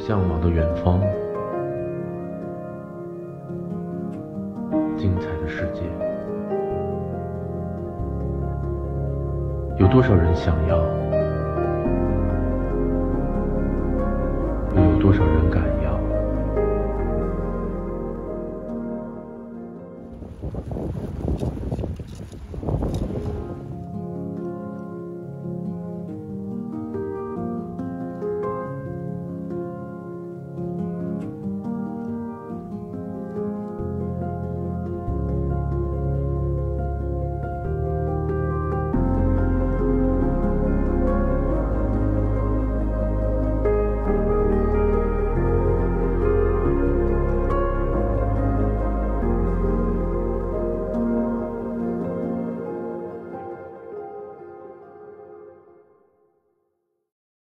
向往的远方，精彩的世界。有多少人想要，又有多少人敢要？